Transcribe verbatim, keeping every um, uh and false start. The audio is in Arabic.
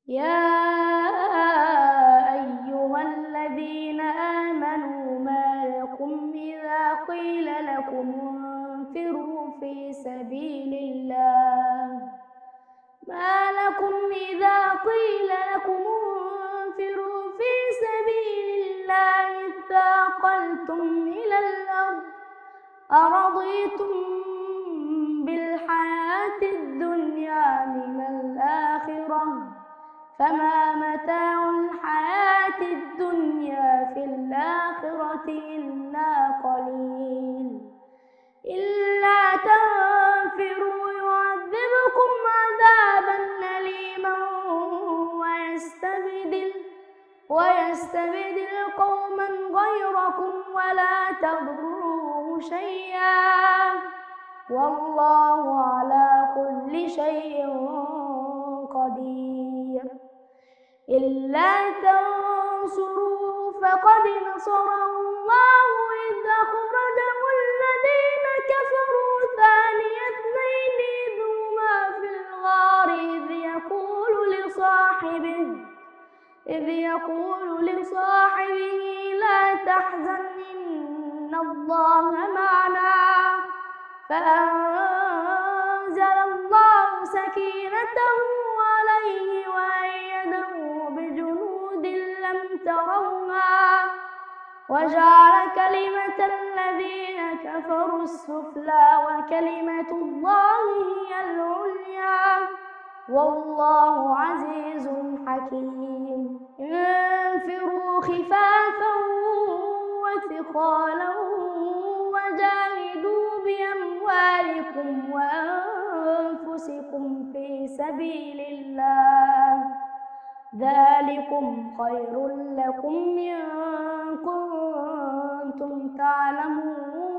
يا أيها الذين آمنوا ما لكم إذا قيل لكم انفروا في سبيل الله ما لكم إذا قيل لكم انفروا في سبيل الله اثاقلتم إلى الأرض أرضيتم بالحياة الدنيا من الآخرة فما متاع الحياة الدنيا في الآخرة إلا قليل إلا تنفروا يعذبكم عذابا أليما ويستبدل ويستبدل قوما غيركم ولا تضروه شيئا والله على كل شيء قدير إلا تنصروه فقد نصره الله إذ أخرجه الذين كفروا ثاني اثنين إذ هما في الغار إذ يقول لصاحبه إذ يقول لصاحبه لا تحزن إن الله معنا فأنزل الله سكينته عليه وأيده بجنود لم تروها وجعل كلمة الذين كفروا السفلى وكلمة الله هي العليا والله عزيز حكيم انفروا خفافا وثقالا وجاهدوا بأموالكم وأنفسكم في سبيل الله ذلكم خير لكم إن كنتم تعلمون